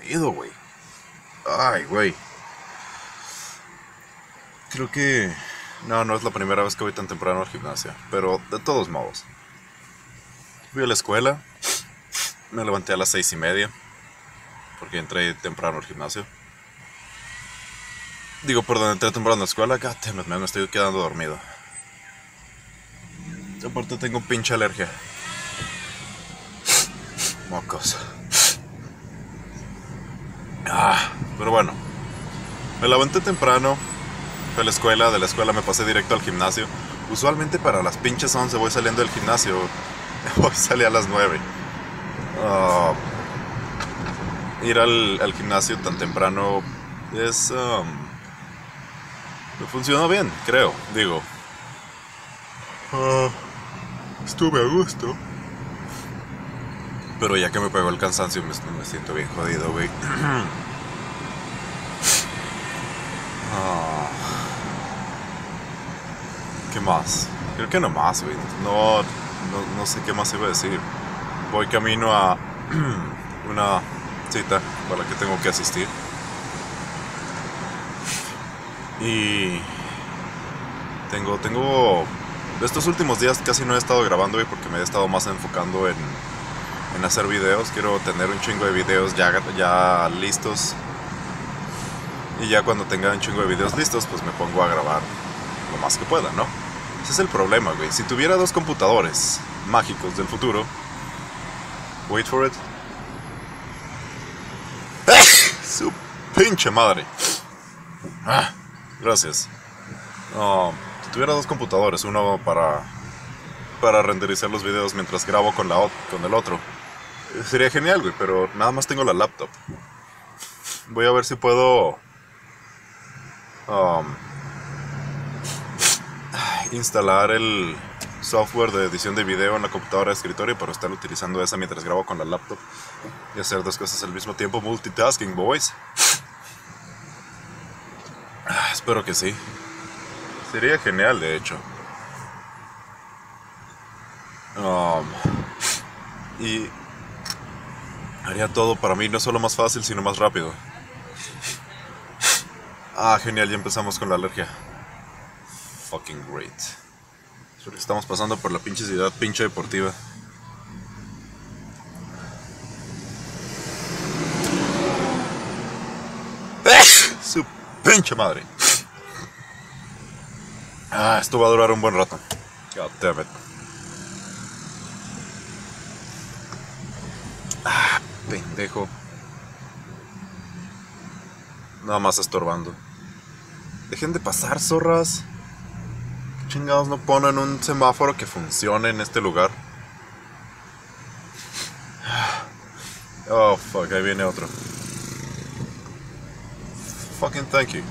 pedo, güey. Ay, güey. Creo que... No, no es la primera vez que voy tan temprano al gimnasio. Pero de todos modos. Fui a la escuela. Me levanté a las 6:30. Porque entré temprano al gimnasio. Digo, perdón, entré temprano a la escuela. God, me estoy quedando dormido. Aparte tengo un pinche alergia. Mocos. Pero bueno. Me levanté temprano. Fui a la escuela. De la escuela me pasé directo al gimnasio. Usualmente para las pinches 11 voy saliendo del gimnasio. Hoy salí a las 9. Ir al gimnasio tan temprano es... me funcionó bien, creo. Digo. Estuve a gusto. Pero ya que me pegó el cansancio me siento bien jodido, güey. ¿Qué más? Creo que no más, güey. No sé qué más iba a decir. Voy camino a una cita para la que tengo que asistir. Y tengo estos últimos días casi no he estado grabando, güey, porque me he estado más enfocando en hacer videos. Quiero tener un chingo de videos ya listos. Y ya cuando tenga un chingo de videos listos, pues me pongo a grabar lo más que pueda, ¿no? Ese es el problema, güey. Si tuviera dos computadores mágicos del futuro... Wait for it. Su pinche madre. Gracias. Si tuviera dos computadores, uno para renderizar los videos mientras grabo con el otro, sería genial, güey, pero nada más tengo la laptop. Voy a ver si puedo instalar el software de edición de video en la computadora de escritorio para estar utilizando esa mientras grabo con la laptop y hacer dos cosas al mismo tiempo. Multitasking, boys. Espero que sí. Sería genial, de hecho. Y haría todo para mí no solo más fácil, sino más rápido. Genial, ya empezamos con la alergia. Fucking great. Porque estamos pasando por la pinche ciudad, pinche deportiva. Su pinche madre. Esto va a durar un buen rato. God damn it. Pendejo. Nada más estorbando. Dejen de pasar, zorras. ¿Qué chingados no ponen un semáforo que funcione en este lugar? Oh, fuck, ahí viene otro. Fucking thank you.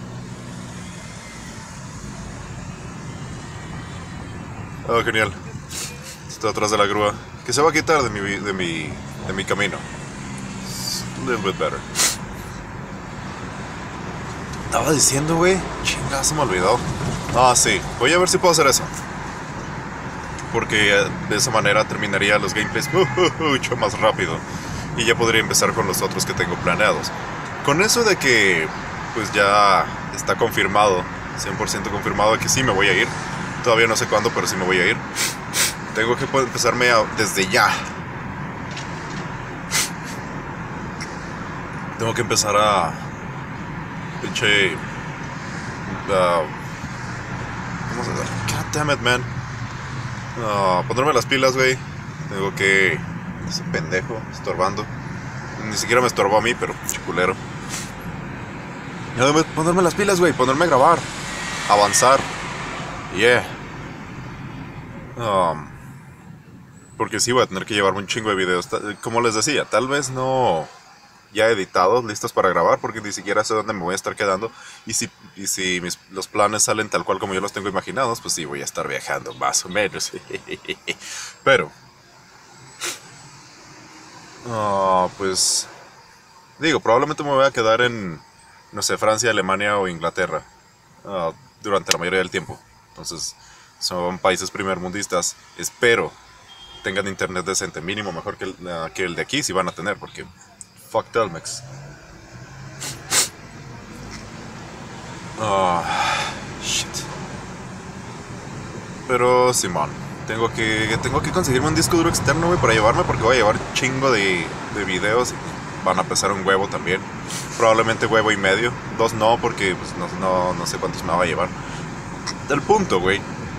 Oh, genial. Está atrás de la grúa. Que se va a quitar de mi camino. A little bit better. Estaba diciendo, güey. Chingada, se me olvidó. Sí. Voy a ver si puedo hacer eso. Porque de esa manera terminaría los gameplays mucho más rápido. Y ya podría empezar con los otros que tengo planeados. Con eso de que, pues ya está confirmado, 100% confirmado de que sí me voy a ir. Todavía no sé cuándo, pero sí me voy a ir. Tengo que empezarme desde ya. Tengo que empezar a... pinche... ¿cómo se dice? God damn it, man. Ponerme las pilas, güey. Tengo que... ese pendejo, estorbando. Ni siquiera me estorbó a mí, pero chiculero. Ponerme las pilas, güey. Ponerme a grabar. Avanzar. Yeah. Porque sí voy a tener que llevarme un chingo de videos. Como les decía, tal vez no ya editados, listos para grabar, porque ni siquiera sé dónde me voy a estar quedando. Y si los planes salen tal cual como yo los tengo imaginados, pues sí, voy a estar viajando más o menos. Pero pues digo, probablemente me voy a quedar en, no sé, Francia, Alemania o Inglaterra durante la mayoría del tiempo. Entonces son países primermundistas. Espero tengan internet decente, mínimo mejor que el de aquí, si van a tener, porque fuck Telmex. Ah, shit. Pero Simón, tengo que conseguirme un disco duro externo, güey, para llevarme, porque voy a llevar chingo de videos. Van a pesar un huevo también. Probablemente huevo y medio. 2 no, porque pues, no sé cuántos me va a llevar. El punto, güey,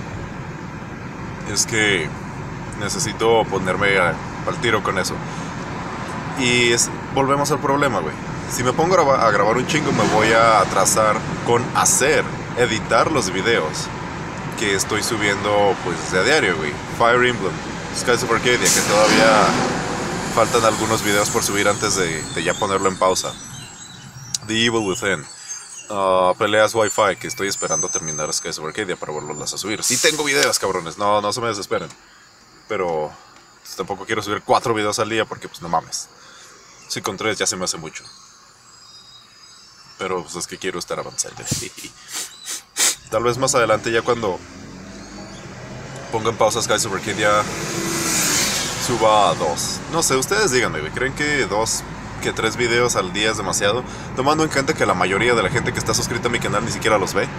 es que necesito ponerme al tiro con eso. Y volvemos al problema, güey. Si me pongo a grabar un chingo, me voy a atrasar con editar los videos que estoy subiendo pues de a diario, güey. Fire Emblem, Skies of Arcadia, que todavía faltan algunos videos por subir antes de ya ponerlo en pausa. The Evil Within, peleas Wi-Fi, que estoy esperando terminar Skies of Arcadia para volverlas a subir. Sí tengo videos, cabrones, no se me desesperen. Pero pues, tampoco quiero subir 4 videos al día porque pues no mames. Si con 3 ya se me hace mucho. Pero pues es que quiero estar avanzando. Tal vez más adelante, ya cuando ponga en pausa Skies of Arcadia, suba a 2. No sé, ustedes díganme, güey. ¿Creen que 3 videos al día es demasiado? Tomando en cuenta que la mayoría de la gente que está suscrita a mi canal ni siquiera los ve.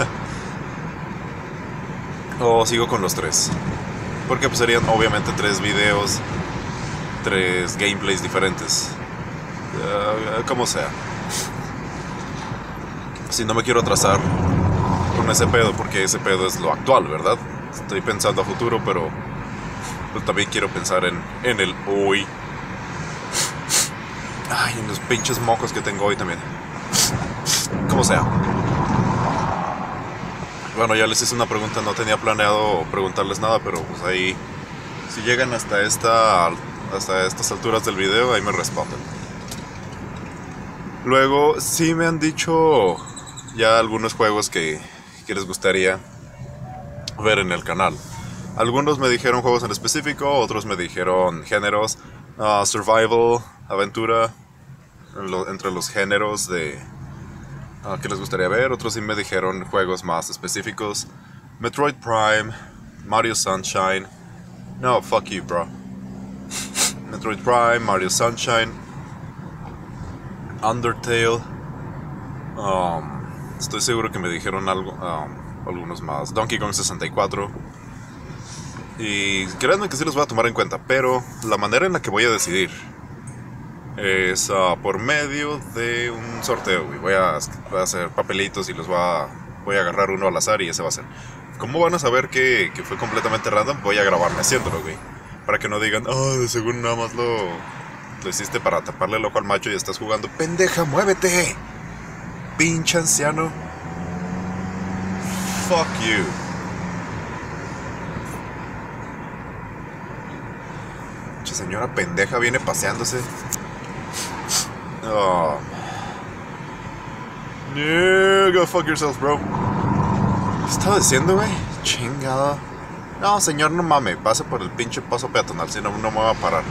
O sigo con los 3. Porque pues serían obviamente 3 videos, 3 gameplays diferentes. Como sea. Si no me quiero atrasar con ese pedo, porque ese pedo es lo actual, ¿verdad? Estoy pensando a futuro, pero también quiero pensar en el hoy. Ay, en los pinches mocos que tengo hoy también. Como sea. Bueno, ya les hice una pregunta, no tenía planeado preguntarles nada, pero pues ahí, si llegan hasta estas alturas del video, ahí me responden. Luego, sí me han dicho ya algunos juegos que les gustaría ver en el canal. Algunos me dijeron juegos en específico, otros me dijeron géneros, survival, aventura, entre los géneros de que les gustaría ver. Otros sí me dijeron juegos más específicos: Metroid Prime, Mario Sunshine. No, fuck you, bro. Metroid Prime, Mario Sunshine, Undertale. Estoy seguro que me dijeron algunos más. Donkey Kong 64. Y créanme que sí los voy a tomar en cuenta, pero la manera en la que voy a decidir es por medio de un sorteo, güey. Voy a hacer papelitos y voy a agarrar uno al azar y ese va a ser. ¿Cómo van a saber que fue completamente random? Voy a grabarme haciéndolo, güey. Para que no digan, de seguro nada más lo hiciste para taparle el ojo al macho y estás jugando. ¡Pendeja, muévete! Pinche anciano. Fuck you. Pinche señora pendeja viene paseándose. Oh. No, go fuck yourself, bro. ¿Qué estaba diciendo, güey? Chingada. No, señor, no mame. Pase por el pinche paso peatonal, si no, no me va a parar.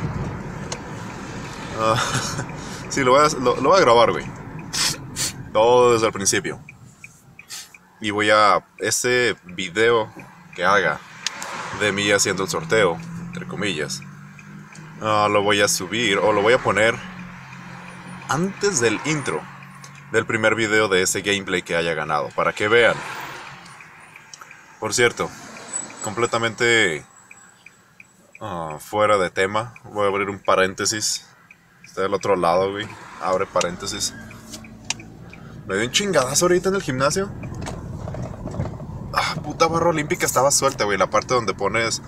Sí, lo voy a grabar, güey. Todo desde el principio. Y ese video que haga de mí haciendo el sorteo, entre comillas, lo voy a subir o lo voy a poner antes del intro del primer video de ese gameplay que haya ganado, para que vean. Por cierto, completamente fuera de tema, voy a abrir un paréntesis. Está del otro lado, güey. Abre paréntesis. Me dio un chingadazo ahorita en el gimnasio. Puta barra olímpica estaba suelta, güey. La parte donde pones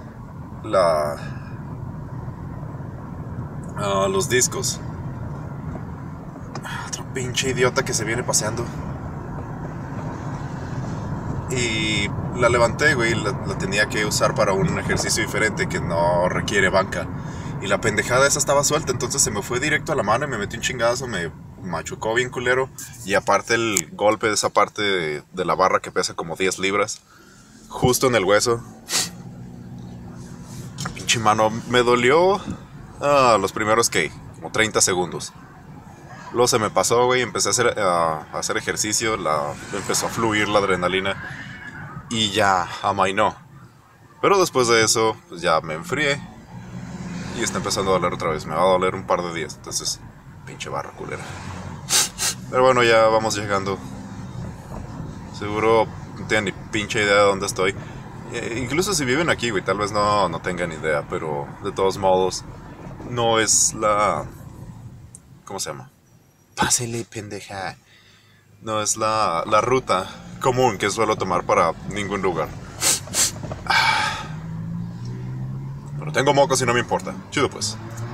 los discos. Otro pinche idiota que se viene paseando. Y la levanté, güey. La tenía que usar para un ejercicio diferente que no requiere banca. Y la pendejada esa estaba suelta. Entonces se me fue directo a la mano y me metí un chingazo. Me machucó bien culero. Y aparte el golpe de esa parte de la barra que pesa como 10 libras. Justo en el hueso. Pinche mano. Me dolió los primeros, como 30 segundos. Luego se me pasó, güey. Empecé a hacer ejercicio. Empezó a fluir la adrenalina. Y ya amainó. Pero después de eso, pues ya me enfrié. Y está empezando a doler otra vez. Me va a doler un par de días. Entonces, pinche barra culera. Pero bueno, ya vamos llegando Seguro no tienen ni pinche idea de dónde estoy. Incluso si viven aquí, güey, tal vez no tengan idea, pero de todos modos, no es la... ¿Cómo se llama? Pásele, pendeja. No es la ruta común que suelo tomar para ningún lugar. Pero tengo mocos y no me importa. Chido pues.